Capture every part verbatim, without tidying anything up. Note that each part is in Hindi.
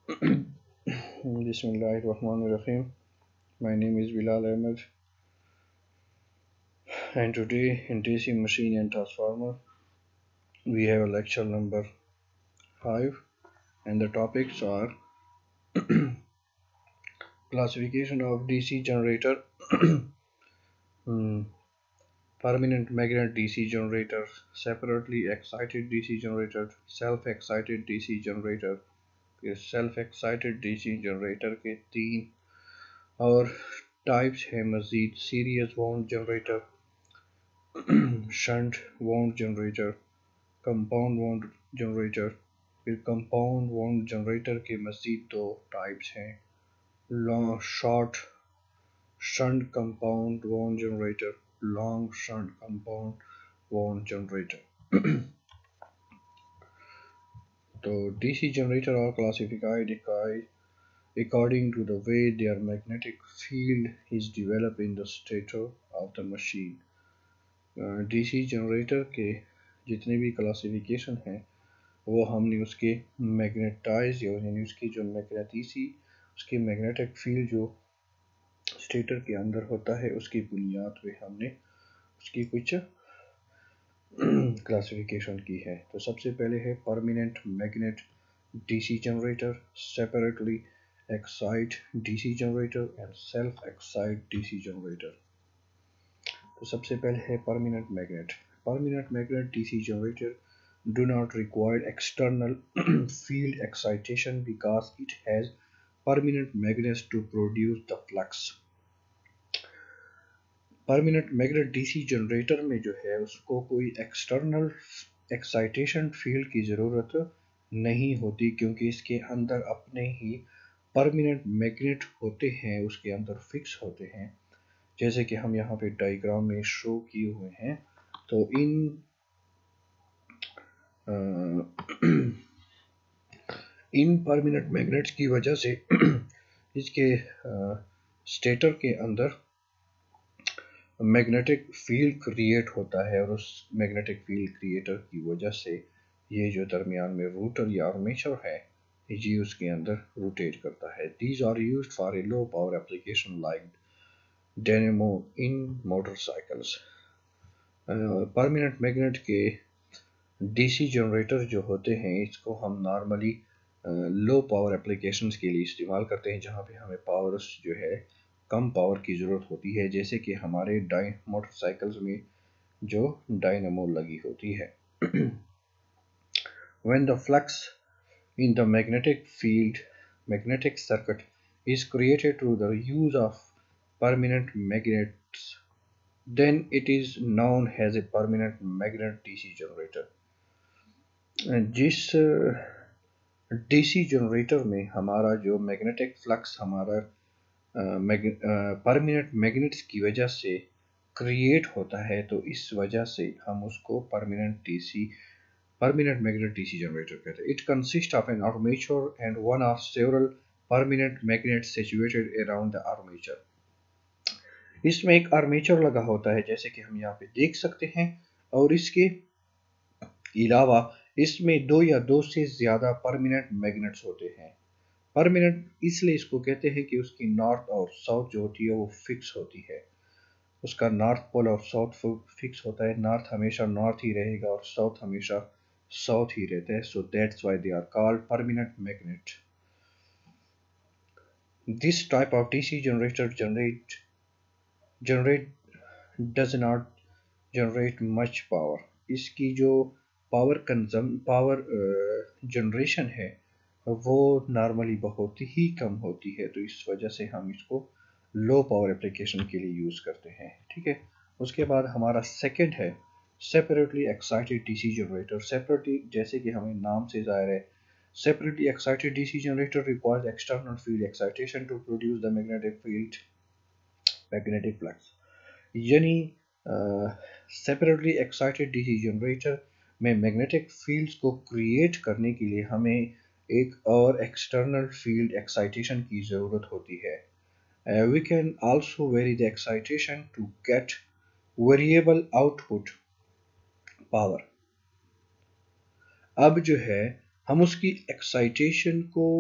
Bismillahirrahmanirrahim. My name is Bilal Ahmed, and today in D C Machine and Transformer we have a lecture number five, and the topics are classification of D C generator, hmm, permanent magnet D C generator, separately excited D C generator, self-excited D C generator, self-excited D C generator के तीन और टाइप्स है मजीद series wound generator, shunt wound generator, compound wound generator. फिर कंपाउंड वाउंड जनरेटर के मजीद दो टाइप्स हैं, long short shunt compound wound generator, long shunt compound wound generator. तो DC generator are classified according to the way their magnetic field is developed in the stator of the machine। DC generator के जितने भी क्लासिफिकेशन हैं वो हमने उसके मैग्नेटाइज यानी उसकी जो मैग्नेटिसी उसकी मैग्नेटिक फील्ड जो स्टेटर के अंदर होता है उसकी बुनियाद पे हमने उसकी कुछ क्लासिफिकेशन की है। तो सबसे पहले है permanent magnet DC generator, separately excite DC generator and self excite DC generator. तो सबसे पहले है permanent magnet. Permanent magnet DC generator do not require external field excitation because it has permanent magnets to produce the flux। Permanent magnet DC generator में जो है उसको कोई एक्सटर्नल एक्साइटेशन फील्ड की ज़रूरत नहीं होती क्योंकि इसके अंदर अपने ही परमानेंट मैग्नेट होते हैं, उसके अंदर फिक्स होते हैं, जैसे कि हम यहाँ पे डायग्राम में शो किए हुए हैं। तो इन आ, इन परमानेंट मैग्नेट्स की वजह से इसके स्टेटर के अंदर मैग्नेटिक फील्ड क्रिएट होता है और उस मैग्नेटिक फील्ड क्रिएटर की वजह से ये जो दरमियान में रूटर या आर्मेचर है ये उसके अंदर रोटेट करता है। These are used for a low power application like dynamo in motorcycles. Permanent magnet के डीसी जनरेटर जो होते हैं इसको हम नॉर्मली लो पावर एप्लीकेशंस के लिए इस्तेमाल करते हैं जहाँ पे हमें पावर जो है कम पावर की ज़रूरत होती है, जैसे कि हमारे डाइ मोटरसाइकिल्स में जो डायनेमो लगी होती है। When the flux in the magnetic field magnetic circuit is created through the use of permanent magnets, then it is known as a permanent magnet DC generator. जिस डीसी जनरेटर में हमारा जो मैग्नेटिक फ्लक्स हमारा परमानेंट मैग्नेट्स की वजह से क्रिएट होता है तो इस वजह से हम उसको permanent DC permanent magnet DC generator कहते हैं। It consist of an armature and one of several permanent magnets situated around the armature. इसमें एक आर्मेचर लगा होता है जैसे कि हम यहाँ पे देख सकते हैं, और इसके अलावा इसमें दो या दो से ज्यादा परमानेंट मैग्नेट्स होते हैं। परमानेंट इसलिए इसको कहते हैं कि उसकी नॉर्थ और साउथ जो होती है वो फिक्स होती है, उसका नॉर्थ पोल और साउथ फिक्स होता है, नॉर्थ हमेशा नॉर्थ ही रहेगा और साउथ हमेशा साउथ ही रहता है। So that's why they are called permanent magnet. This type of DC generator generate generate does not generate much power. इसकी जो पावर कंजम पावर जनरेशन है वो नॉर्मली बहुत ही कम होती है, तो इस वजह से हम इसको लो पावर एप्लीकेशन के लिए यूज़ करते हैं। ठीक है, उसके बाद हमारा सेकंड है separately excited DC generator. Separately जैसे कि हमें नाम से ज़ाहिर है, separately excited DC generator requires external field excitation to produce the magnetic field magnetic flux. यानी सेपरेटली एक्साइटेड डीसी जनरेटर में मैग्नेटिक फील्ड्स को क्रिएट करने के लिए हमें एक और एक्सटर्नल फील्ड एक्साइटेशन की ज़रूरत होती है। We can also vary the excitation to get variable output power. अब जो है हम उसकी एक्साइटेशन को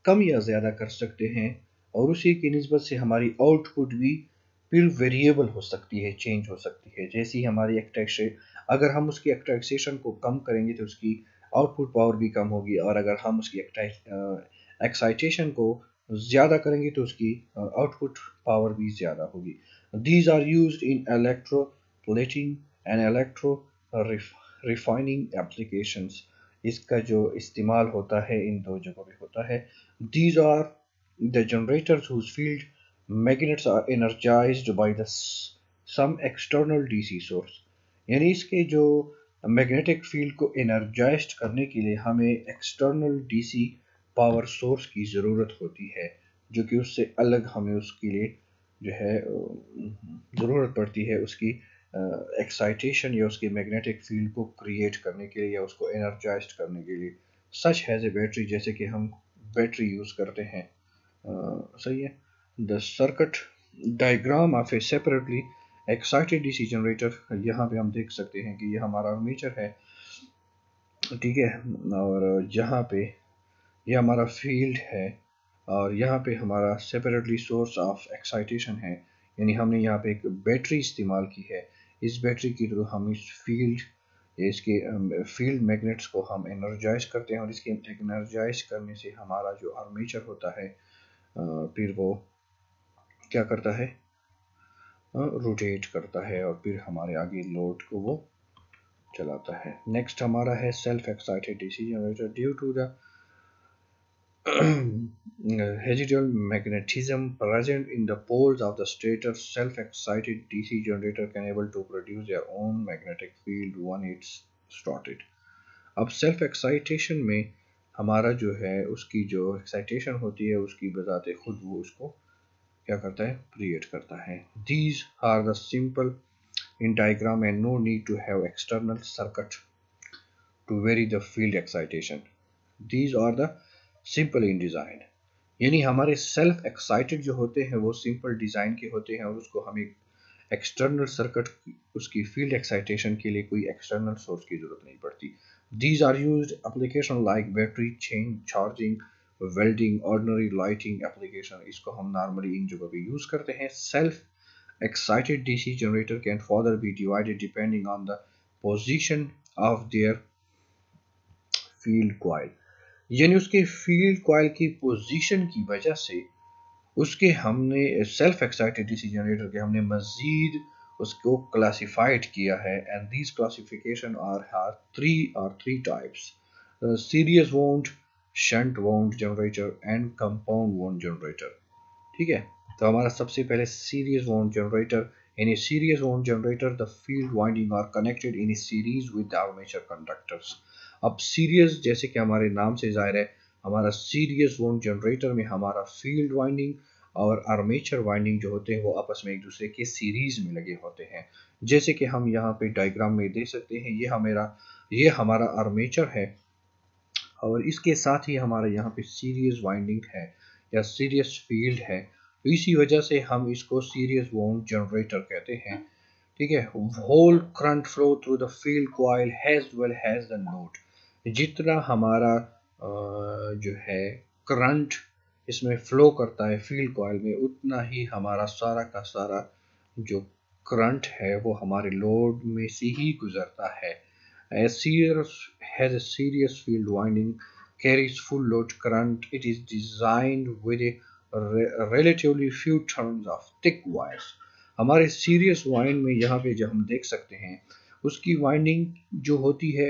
कम या ज़्यादा कर सकते हैं, और उसी की निस्बत से हमारी आउटपुट भी फिर वेरिएबल हो सकती है, चेंज हो सकती है। जैसे ही हमारी एक्सट्रैक्शन, अगर हम उसकी एक्सट्रैक्शन को कम करेंगे तो उसकी आउटपुट पावर भी कम होगी, और अगर हम उसकी एक्साइटेशन को ज़्यादा करेंगे तो उसकी आउटपुट पावर भी ज़्यादा होगी। These are used in electroplating and electro refining applications. इसका जो इस्तेमाल होता है इन दो जगहों पे होता है। These are the generators whose field magnets are energized by the some external D C source। यानी इसके जो मैग्नेटिक फील्ड को एनर्जाइज करने के लिए हमें एक्सटर्नल डीसी पावर सोर्स की ज़रूरत होती है, जो कि उससे अलग हमें उसके लिए जो है ज़रूरत पड़ती है उसकी एक्साइटेशन या उसकी मैग्नेटिक फील्ड को क्रिएट करने के लिए या उसको एनर्जाइज करने के लिए। सच हैज़ ए बैटरी, जैसे कि हम बैटरी यूज़ करते हैं। uh, सही है। The circuit diagram of a separately excited DC generator, यहाँ पे हम देख सकते हैं कि ये हमारा आर्मेचर है, ठीक है, और यहाँ पे ये हमारा फील्ड है, और यहाँ पे हमारा सेपरेटली सोर्स ऑफ एक्साइटेशन है। यानी हमने यहाँ पे एक बैटरी इस्तेमाल की है। इस बैटरी की थ्रू हम इस फील्ड इसके फील्ड मैग्नेट्स को हम एनर्जाइज करते हैं, और इसके एनर्जाइज करने से हमारा जो आर्मेचर होता है फिर वो क्या करता है, रोटेट करता है, और फिर हमारे आगे लोड को वो चलाता है। नेक्स्ट हमारा है self excited DC generator. Due to the residual magnetism present in the poles of the stator, self-excited D C generator can able to produce their own magnetic field when it's started। अब सेल्फ एक्साइटेशन में हमारा जो है उसकी जो एक्साइटेशन होती है उसकी बजाते खुद वो उसको क्या करता है, क्रिएट करता है। These are the simple in diagram and no need to have external circuit to vary the field excitation। These are the simple in design। यानी हमारे सेल्फ एक्साइटेड जो होते हैं वो सिंपल डिज़ाइन के होते हैं, और उसको हमें एक्सटर्नल सर्किट उसकी फील्ड एक्साइटेशन के लिए कोई एक्सटर्नल सोर्स की ज़रूरत नहीं पड़ती। These are used application like battery change charging, welding, ordinary lighting application. इसको हम नॉर्मली इन जगह पे यूज़ करते हैं। Self excited DC generator can further be divided depending on the position of their field coil. यानी उसके फील्ड कॉइल की पोजीशन की वजह से उसके हमने सेल्फ एक्साइटेड डीसी जनरेटर के हमने मजीद उसको क्लासिफाइड किया है। And these classification are are three are three types, series wound, shunt wound generator and compound wound generator. ठीक है, तो हमारा सबसे पहले series wound generator. In a series wound generator the field winding are connected in a series with armature conductors. अब सीरीज जैसे कि हमारे नाम से जाहिर है, हमारा सीरीज वाउंड जनरेटर में हमारा फील्ड वाइंडिंग और आर्मेचर वाइंडिंग जो होते हैं वो आपस में एक दूसरे के सीरीज में लगे होते हैं। जैसे कि हम यहाँ पे डायग्राम में देख सकते हैं, ये हमारा ये हमारा आर्मेचर है, और इसके साथ ही हमारा यहाँ पे सीरीज वाइंडिंग है या सीरीज फील्ड है। तो इसी वजह से हम इसको सीरीज वाउंड जनरेटर कहते हैं। ठीक है, whole current flow through the field coil as well as the load. जितना हमारा जो है करंट इसमें फ्लो करता है फील्ड कॉइल में, उतना ही हमारा सारा का सारा जो करंट है वो हमारे लोड में से ही गुजरता है। A series has a series field winding carries full load current. It is designed with a re relatively few turns of thick wires। हमारे सीरीज वाइंड में यहाँ पे जो हम देख सकते हैं उसकी वाइंडिंग जो होती है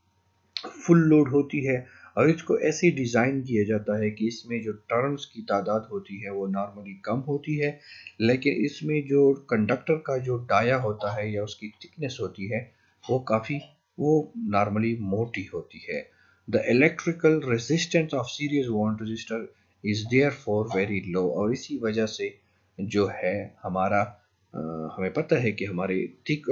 फुल लोड होती है, और इसको ऐसे डिज़ाइन किया जाता है कि इसमें जो टर्न्स की तादाद होती है वो नॉर्मली कम होती है, लेकिन इसमें जो कंडक्टर का जो डाया होता है या उसकी थिकनेस होती है वो काफ़ी वो नॉर्मली मोटी होती है। The electrical resistance of series wound resistor is therefore very low. और इसी वजह से जो है हमारा आ, हमें पता है कि हमारे थिक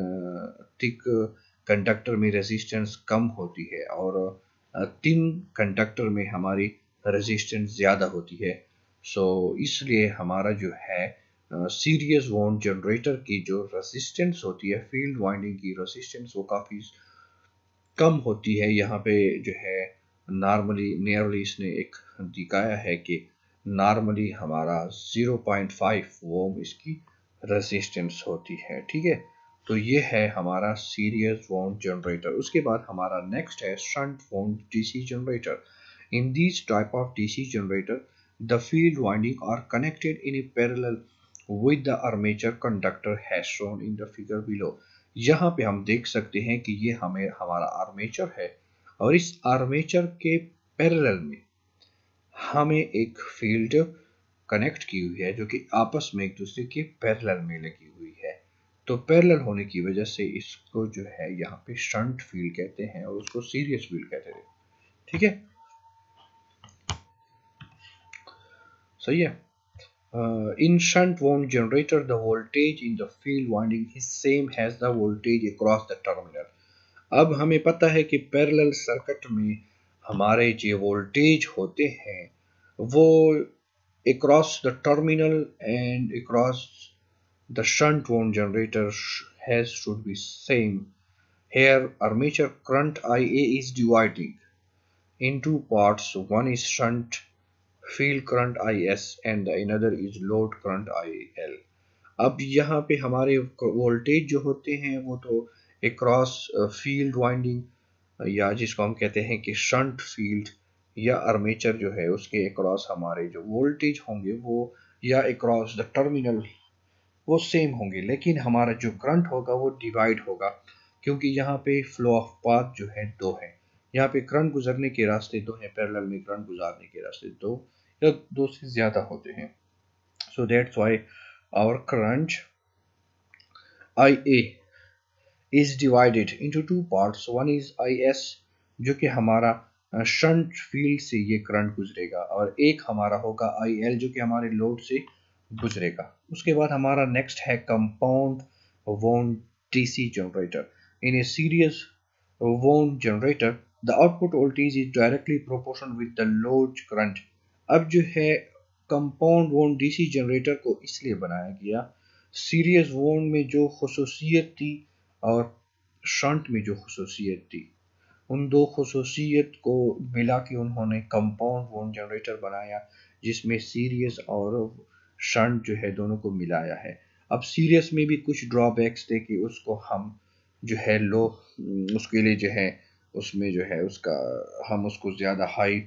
थिक कंडक्टर में रेजिस्टेंस कम होती है, और थिन कंडक्टर में हमारी रेजिस्टेंस ज़्यादा होती है। सो so, इसलिए हमारा जो है सीरीज वाउंड जनरेटर की जो रेजिस्टेंस होती है फील्ड वाइंडिंग की रेजिस्टेंस वो काफ़ी कम होती है। यहाँ पे जो है नॉर्मली नियरली इसने एक दिखाया है कि नॉर्मली हमारा ज़ीरो पॉइंट फाइव ओम इसकी रेजिस्टेंस होती है। ठीक है, तो ये है हमारा सीरीज वाउंड जनरेटर। उसके बाद हमारा नेक्स्ट है shunt wound DC generator. In this type of DC generator the field winding are connected in a parallel with the armature conductor as shown in the figure below. यहाँ पे हम देख सकते हैं कि ये हमें हमारा आर्मेचर है और इस आर्मेचर के पैरेलल में हमें एक फील्ड कनेक्ट की हुई है जो कि आपस में एक दूसरे के पैरेलल में लगी हुई है। तो पैरेलल होने की वजह से इसको जो है यहाँ पे शंट फील्ड कहते हैं और उसको सीरीज फील्ड कहते हैं। ठीक है, सही है। In shunt wound generator the voltage in the field winding is same as the voltage across the terminal. अब हमें पता है कि पैरेलल सर्किट में हमारे जो वोल्टेज होते हैं वो across the terminal and across the shunt wound generator has should be same. Here armature current I A is dividing in two parts. One is shunt field current I S and the another is load current I L. अब यहाँ पे हमारे वोल्टेज जो होते हैं वो तो across फील्ड वाइंडिंग या जिसको हम कहते हैं कि शंट फील्ड या आर्मेचर जो है उसके अक्रॉस हमारे जो वोल्टेज होंगे वो या अक्रॉस द टर्मिनल वो सेम होंगे, लेकिन हमारा जो करंट होगा वो डिवाइड होगा क्योंकि यहाँ पे फ्लो ऑफ पाथ जो है दो है। यहाँ पे करंट गुजरने के रास्ते दो हैं, पैरेलल में करंट गुजरने के रास्ते दो या दो से ज्यादा होते हैं। So that's why our current I A is divided into two parts. One is I S जो कि हमारा शंट फील्ड से ये करंट गुजरेगा और एक हमारा होगा I L जो कि हमारे लोड से गुजरेगा। उसके बाद हमारा नेक्स्ट है compound wound DC generator. In a series wound generator the output voltage is directly proportional with the load current. अब जो है कंपाउंड वाउंड डीसी जनरेटर को इसलिए बनाया गया, सीरीज वाउंड में जो खुसूसियत थी और शंट में जो खुसूसियत थी उन दो खुसूसियत को मिला के उन्होंने कंपाउंड वाउंड जनरेटर बनाया जिसमें सीरीज और शंट जो है दोनों को मिलाया है। अब सीरीज में भी कुछ ड्रॉबैक्स थे कि उसको हम जो है लो उसके लिए जो है उसमें जो है उसका हम उसको ज़्यादा हाई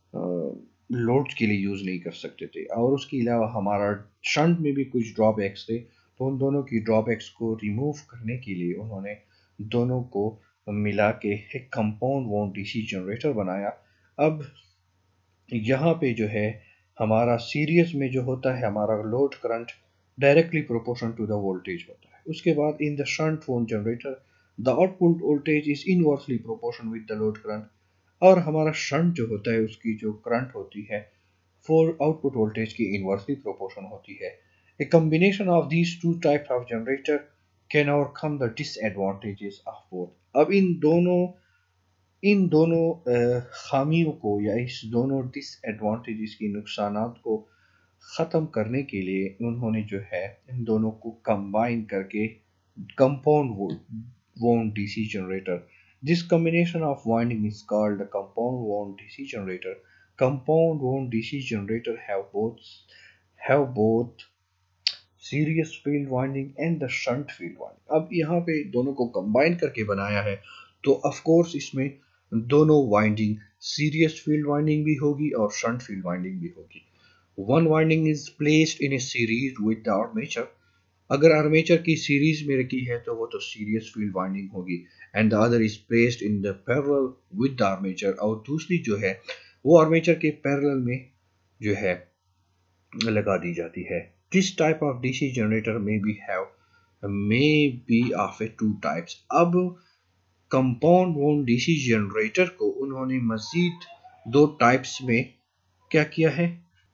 लोड के लिए यूज़ नहीं कर सकते थे और उसके अलावा हमारा शंट में भी कुछ ड्रॉबैक्स थे। तो उन दोनों की ड्रॉबैक्स को रिमूव करने के लिए उन्होंने दोनों को मिला के एक कंपाउंड वाउंड डीसी जनरेटर बनाया। अब यहाँ पे जो है हमारा सीरीज में जो होता है हमारा load current directly proportional to the voltage होता है। उसके बाद in the shunt wound generator the output voltage is inversely proportional with the load current और हमारा शंट जो होता है उसकी जो करंट होती है वो आउटपुट वोल्टेज की इनवर्सली प्रोपोर्शनल होती है। A combination of these two types of generator can overcome the disadvantages of both. अब इन दोनों इन दोनों खामियों को या इस दोनों डिसएडवांटेजेस की नुकसानात को ख़त्म करने के लिए उन्होंने जो है इन दोनों को कंबाइन करके compound wound DC generator, this combination of winding is called the compound wound DC generator. Compound wound DC generator have both have both series field winding and the shunt field winding. अब यहाँ पे दोनों को कंबाइन करके बनाया है तो ऑफ कोर्स इसमें दोनों वाइंडिंग सीरीज फील्ड वाइंडिंग भी होगी और शंट फील्ड वाइंडिंग भी होगी। One winding is placed in a series with the armature. अगर आर्मेचर की सीरीज में रखी है तो वो तो सीरीज फील्ड वाइंडिंग होगी and the other is placed in the parallel with the armature और दूसरी जो है वो आर्मेचर के पैरेलल में जो है लगा दी जाती है। This type of D C generator may be have may be of a two types. अब कंपाउंड वाउंड डीसी जनरेटर को उन्होंने मजीद दो टाइप्स में क्या किया है।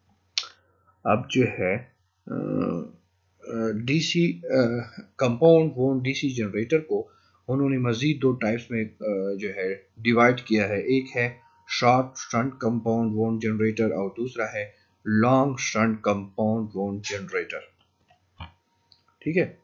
अब जो है DC compound wound DC generator को उन्होंने मजीद दो टाइप्स में uh, जो है डिवाइड किया है। एक है short shunt compound wound generator और दूसरा है long shunt compound wound generator. ठीक है,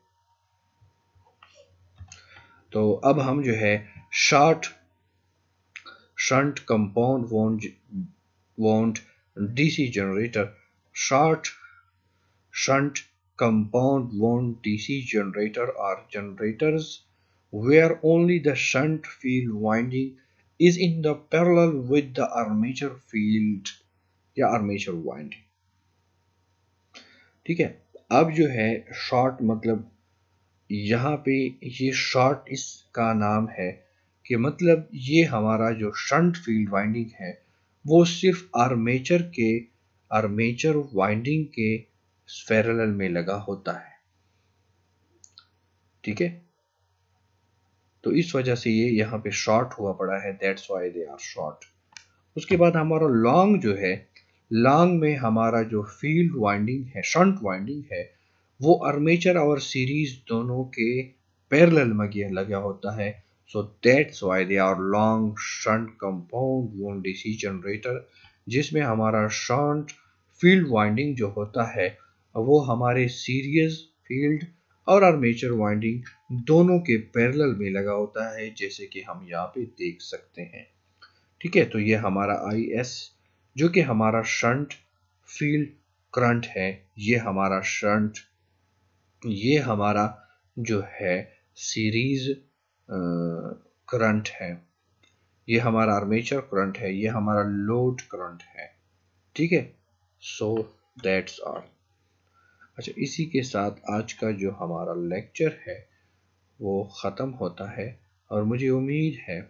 तो अब हम जो है short shunt compound wound wound D C generator. Short shunt compound wound D C generator are generators where only the shunt field winding is in the parallel with the armature field या armature winding. ठीक है, अब जो है शॉर्ट मतलब यहाँ पे ये शॉर्ट इसका नाम है कि मतलब ये हमारा जो शंट फील्ड वाइंडिंग है वो सिर्फ आर्मेचर के आर्मेचर वाइंडिंग के पैरेलल में लगा होता है। ठीक है, तो इस वजह से ये यहाँ पे शॉर्ट हुआ पड़ा है, that's why they are short. उसके बाद हमारा लॉन्ग जो है, लॉन्ग में हमारा जो फील्ड वाइंडिंग है, शंट वाइंडिंग है, वो आर्मेचर और सीरीज दोनों के पैरेलल में लगा होता है। So that's why they are long shunt compound wound DC generator, जिसमें हमारा शंट फील्ड वाइंडिंग जो होता है वो हमारे सीरीज फील्ड और आर्मेचर वाइंडिंग दोनों के पैरेलल में लगा होता है, जैसे कि हम यहाँ पे देख सकते हैं। ठीक है, तो ये हमारा आई एस जो कि हमारा शंट फील्ड करंट है, ये हमारा शंट ये हमारा जो है सीरीज करंट है, ये हमारा आर्मेचर करंट है, ये हमारा लोड करंट है। ठीक है, सो दैट्स ऑल। अच्छा, इसी के साथ आज का जो हमारा लेक्चर है वो ख़त्म होता है और मुझे उम्मीद है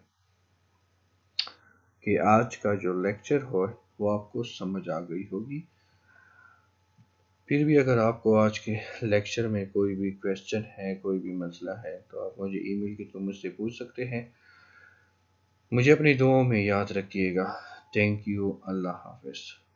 कि आज का जो लेक्चर हो वो आपको समझ आ गई होगी। फिर भी अगर आपको आज के लेक्चर में कोई भी क्वेश्चन है, कोई भी मसला है, तो आप मुझे ईमेल के थ्रू मुझसे पूछ सकते हैं। मुझे अपनी दुआओं में याद रखिएगा। Thank you. अल्लाह हाफिज़।